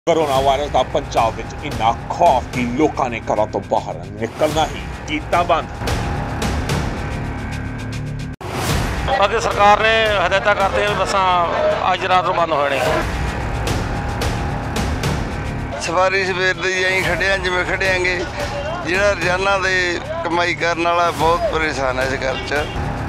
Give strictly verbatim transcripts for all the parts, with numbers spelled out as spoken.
Corona virus का पंजाब विच इन्ना खौफ कि लोगों ने घरों तो बाहर निकलना ही कीता बंद। बाकी सरकार ने हदायत करते बसा अज रात को बंद होने। सवारी सवेर दी अं खड़े जिमें खड़े आंगे जिहड़ा रोजाना दे कमाई करने वाला बहुत परेशान है इस गल च।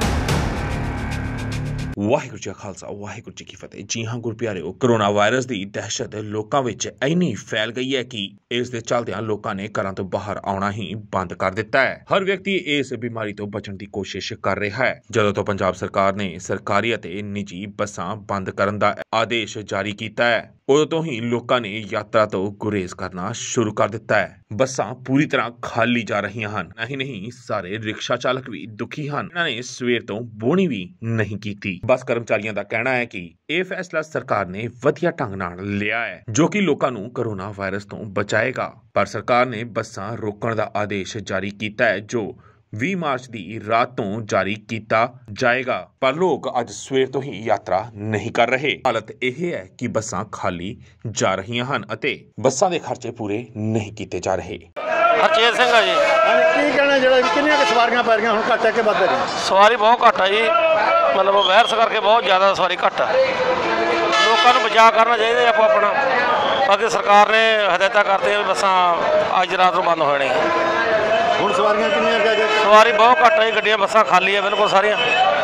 वाहिगुरू जी का खालसा वाहिगुरू जी की फतेह। जी हाँ गुर प्यारे, कोरोना वायरस की दहशत लोगों में इन्नी फैल गई है कि इस दे चलदे लोगों ने घरों तो बाहर आना ही बंद कर दिता है। हर व्यक्ति इस बीमारी तो बचने की कोशिश कर रहा है। जदों तो पंजाब सरकार ने सरकारी और निजी बसां बंद करने का आदेश जारी किया है, उदों तो ही लोगों ने यात्रा तो गुरेज करना शुरू कर दिता है। बसां पूरी तरह खाली जा रही हैं। नहीं नहीं सारे रिक्शा चालक भी दुखी हैं। इन्होंने सवेर तो बोनी भी नहीं की। बस कर्मचारियों का कहना है कि यह फैसला सरकार ने वधिया ढंग नाल लिया है, जो कि लोगों को कोरोना वायरस तो बचाएगा। पर सरकार ने बसां रोकण का आदेश जारी किया है, जो बीस मार्च की रात तो जारी किया जाएगा। पर लोग अज सवेर तो ही यात्रा नहीं कर रहे। हालत यह है कि बसां खाली जा रही हैं अते बसां दे खर्चे पूरे नहीं किए जा रहे। हरचेत सिंह है जी। की कहना जो कितनी सवारियां पै रही हूँ घट है कि बद है? सवारी बहुत घट है जी, मतलब वायरस करके बहुत ज़्यादा सवारी घट है। लोगों को बचाव करना चाहिए आपो अपना। बाकी सरकार ने हदायत करते बसां अज रात को बंद होने। ਹੁਣ ਸਵਾਰੀਆਂ ਕਿੰਨੀਆਂ ਕਹਿ ਗਏ? सवारी बहुत घट है, गड्डियां बसां खाली है बिल्कुल सारियां।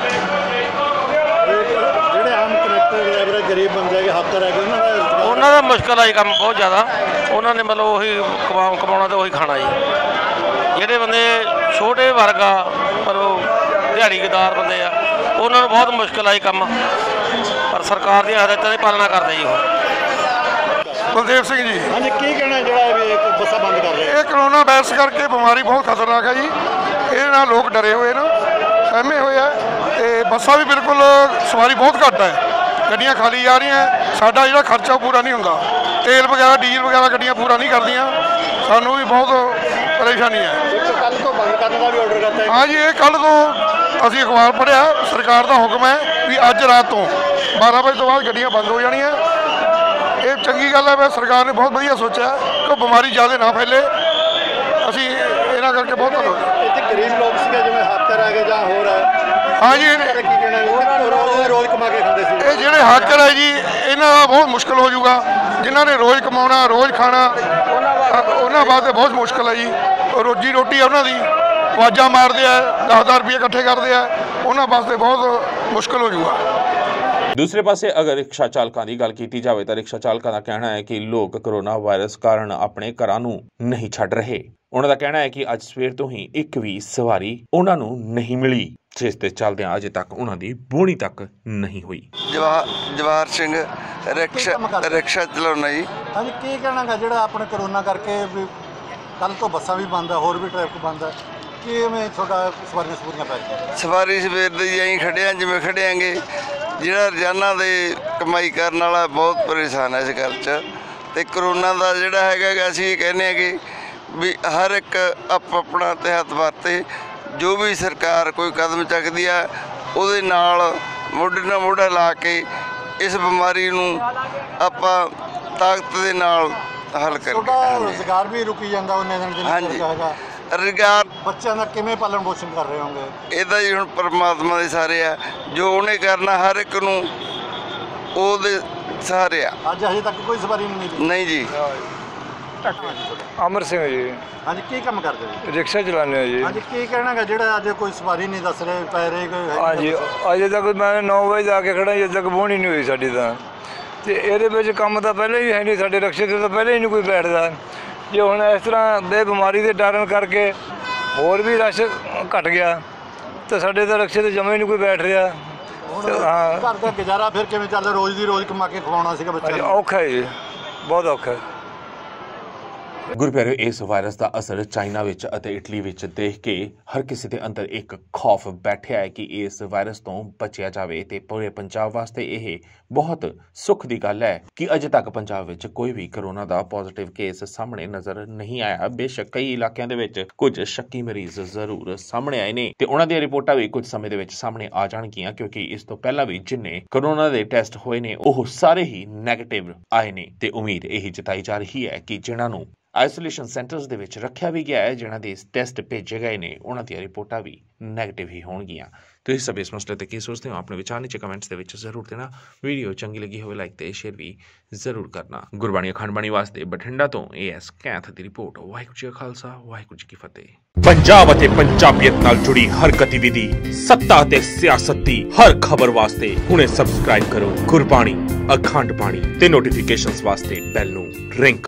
ਜਿਹੜੇ ਆਮ ਕਨੈਕਟਰ ਡਰਾਈਵਰ ਗਰੀਬ ਬੰਦੇ ਹੈਗੇ ਹੱਥ ਰਹਿ ਗਏ ਉਹਨਾਂ ਦਾ ਉਹਨਾਂ ਦਾ ਮੁਸ਼ਕਲ ਆਈ ਕੰਮ ਬਹੁਤ ਜ਼ਿਆਦਾ। ਉਹਨਾਂ ਨੇ ਮਤਲਬ ਉਹੀ ਕਮਾ ਕਮਾਉਣਾ ਤੇ ਉਹੀ ਖਾਣਾ ਜੀ। ਜਿਹੜੇ ਬੰਦੇ ਛੋਟੇ ਵਰਗ ਆ ਮਤਲਬ ਦਿਹਾੜੀਦਾਰ ਬੰਦੇ ਆ, ਉਹਨਾਂ ਨੂੰ ਬਹੁਤ ਮੁਸ਼ਕਲ ਆਈ ਕੰਮ। ਪਰ ਸਰਕਾਰ ਦੀਆਂ ਹਦਾਇਤਾਂ ਦੀ ਪਾਲਣਾ ਕਰਦੇ ਜੀ ਉਹ। कुलदीप सिंह जी। हाँ जी, की कहना जो बसा बंद कर रहे हैं? ये कोरोना वायरस करके बीमारी बहुत खतरनाक है जी। ये ना लोग डरे हुए ना सहमे हुए है ते बसा भी बिल्कुल सवारी बहुत घट है, गड्डियां खाली जा रही हैं। साडा जिहड़ा खर्चा पूरा नहीं होंदा, तेल वगैरह डीजल वगैरह गड्डियां पूरा नहीं करदियां, सानू भी बहुत परेशानी है। कल तो बंद करने का भी ऑर्डर करता है? हाँ जी, ये कल तो असीं अखबार पढ़िया, सरकार का हुक्म है भी अज रात तो बारह बजे तो बाद गड्डियां बंद हो जानियां। ये चंगी गल है, सरकार ने बहुत वधिया सोचा कि बीमारी ज़्यादा ना फैले। असी इन्हां करके बहुत हो इतने गरीब लोग सीगे जिवें हक रह गए जां होर है। हाँ जी, की कहना रोज रोज कमा के खांदे सी। ये जिहड़े हाकर है जी, इन्हां दा बहुत मुश्किल हो जाऊगा। जिन्हां ने रोज़ कमाउणा रोज़ खाना, उन्हां वास्ते बहुत मुश्किल है जी। रोजी रोटी उन्हां दी आवाज़ां मारदे आ, दस हज़ार रुपये इकट्ठे करदे आ, उन्हां वास्ते बहुत मुश्किल हो जाऊगा। दूसरे पासे अगर रिक्शा चालकों की गल की जाए तो रिक्शा चालकों का कहना है कि लोग कोरोना वायरस कारण अपने घरों नूं नहीं छड्ड रहे। उन्हों का कहना है कि अज सवेर तो ही एक भी सवारी उन्होंने नहीं मिली, जिस दे चलदे अजे तक उन्होंने बोनी तक नहीं हुई। जवाहर जवाहर सिंह रिक्शा रिक्शा चलाउणा जी। हाँ जी, की कहना गा जो अपने कोरोना करके भी कल तो बसा भी बंद है, होर भी ट्रैफिक बंद है, कि थोड़ा सवारियां सवारियां पै गई? सवारी सवेर दी अं खड़े जिमें खड़े आंगे जिहड़ा रोजाना दे कमाई करने वाला बहुत परेशान है इस गल च। ते कोरोना का जिहड़ा हैगा असीं कहने कि भी हर एक आप अपना तहत वरते, जो भी सरकार कोई कदम चकदी है उहदे नाल मोढे नाल मोढा ला के इस बीमारी नूं आपां ताकत दे नाल हल करके। रोजगार भी रुकी जाता उन्ने दिन हाँ जी, रोजगार बच्चों का किवें पालन पोषण कर रहे होंगे? ਇਹਦਾ ਜੀ ਹੁਣ परमात्मा ਦੇ ਸਾਰੇ ਆ, ਜੋ ਉਹਨੇ करना हर एक ਨੂੰ ਉਹਦੇ ਸਾਰੇ ਆ। ਅੱਜ ਅਜੇ ਤੱਕ ਕੋਈ ਸਵਾਰੀ ਨਹੀਂ ਮਿਲੀ? नहीं जी। अमर सिंह जी। हाँ जी, की काम करते हो? रिक्शा चलाने जी। हाँ जी, की कहना गा जो अज कोई सवारी नहीं दस रहे पै रहे कोई? हाँ जी, अजे तक मैं नौ बजे आके खड़ा, अजे तक बोनी नहीं हुई साडी तां। ते इहदे विच काम तां पहले ही है नहीं, साडे रिक्शे ते तां पहले ही नहीं कोई बैठदा। जे हुण इस तरह बे बीमारी दे डरन करके होर भी रश घट गया तो साडे तां रिक्शे ते जमे ही नहीं कोई बैठ रहा। हाँ, घर का गुजारा फिर किवें चलदा? रोज़ दी रोज़ कमा के खवाउणा सीगा बच्चों नूं? औखा है जी, बहुत औखा है। ਗੁਰਪਿਆਰਿਓ, ਇਸ ਵਾਇਰਸ ਦਾ ਅਸਰ ਚਾਈਨਾ ਵਿੱਚ ਅਤੇ ਇਟਲੀ ਵਿੱਚ ਦੇਖ ਕੇ ਹਰ ਕਿਸੇ ਦੇ ਅੰਦਰ ਇੱਕ ਖੌਫ ਬੈਠਿਆ ਹੈ ਕਿ ਇਸ ਵਾਇਰਸ ਤੋਂ ਬਚਿਆ ਜਾਵੇ ਤੇ ਪੂਰੇ ਪੰਜਾਬ ਵਾਸਤੇ ਇਹ ਬਹੁਤ ਸੁੱਖ ਦੀ ਗੱਲ ਹੈ ਕਿ ਅਜੇ ਤੱਕ ਪੰਜਾਬ ਵਿੱਚ ਕੋਈ ਵੀ ਕਰੋਨਾ ਦਾ ਪੋਜ਼ਿਟਿਵ ਕੇਸ ਸਾਹਮਣੇ ਨਜ਼ਰ ਨਹੀਂ ਆਇਆ। ਬੇਸ਼ੱਕ ਕਈ ਇਲਾਕਿਆਂ ਦੇ ਵਿੱਚ ਕੁਝ ਸ਼ੱਕੀ ਮਰੀਜ਼ ਜ਼ਰੂਰ ਸਾਹਮਣੇ ਆਏ ਨੇ ਤੇ ਉਹਨਾਂ ਦੀਆਂ ਰਿਪੋਰਟਾਂ ਵੀ ਕੁਝ ਸਮੇਂ ਦੇ ਵਿੱਚ ਸਾਹਮਣੇ ਆ ਜਾਣਗੀਆਂ, ਕਿਉਂਕਿ ਇਸ ਤੋਂ ਪਹਿਲਾਂ ਵੀ ਜਿੰਨੇ ਕਰੋਨਾ ਦੇ ਟੈਸਟ ਹੋਏ ਨੇ ਉਹ ਸਾਰੇ ਹੀ ਨੈਗੇਟਿਵ ਆਏ ਨੇ ਤੇ ਉਮੀਦ ਇਹੀ ਜਤਾਈ ਜਾ ਰਹੀ ਹੈ ਕਿ ਜਿਨ੍ਹਾਂ ਨੂੰ ਆਈਸੋਲੇਸ਼ਨ ਸੈਂਟਰਸ ਦੇ ਵਿੱਚ ਰੱਖਿਆ ਵੀ ਗਿਆ ਹੈ, ਜਿਨ੍ਹਾਂ ਦੇ ਟੈਸਟ ਭੇਜੇ ਗਏ ਨੇ, ਉਹਨਾਂ ਦੀਆਂ ਰਿਪੋਰਟਾਂ ਵੀ ਨੈਗੇਟਿਵ ਹੀ ਹੋਣਗੀਆਂ। ਤੁਸੀਂ ਸਭ ਇਸ ਮਸਲੇ ਤੇ ਕੀ ਸੋਚਦੇ ਹੋ? ਆਪਣੇ ਵਿਚਾਰ ਨੀਚੇ ਕਮੈਂਟਸ ਦੇ ਵਿੱਚ ਜ਼ਰੂਰ ਦੇਣਾ। ਵੀਡੀਓ ਚੰਗੀ ਲੱਗੀ ਹੋਵੇ ਲਾਈਕ ਤੇ ਸ਼ੇਅਰ ਵੀ ਜ਼ਰੂਰ ਕਰਨਾ। ਗੁਰਬਾਣੀ ਅਖੰਡ ਬਾਣੀ ਵਾਸਤੇ ਬਠਿੰਡਾ ਤੋਂ ਏ ਐਸ ਕੈਂਥ ਦੀ ਰਿਪੋਰਟ। ਵਾਹਿਗੁਰੂ ਜੀ ਕਾ ਖਾਲਸਾ, ਵਾਹਿਗੁਰੂ ਜੀ ਕੀ ਫਤਿਹ। ਪੰਜਾਬ ਅਤੇ ਪੰਜਾਬੀਅਤ ਨਾਲ ਜੁੜੀ ਹਰ ਗਤੀਵਿਧੀ, ਸੱਤਾ ਤੇ ਸਿਆਸਤ ਦੀ ਹਰ ਖਬਰ ਵਾਸਤੇ ਹੁਣੇ ਸਬਸਕ੍ਰਾਈਬ ਕਰੋ ਗੁਰਬਾਣੀ ਅਖੰਡ ਬਾਣੀ ਤੇ ਨੋਟੀਫਿਕੇਸ਼ਨਸ ਵਾਸਤੇ ਬੈਲ ਨੂੰ ਰਿੰਗ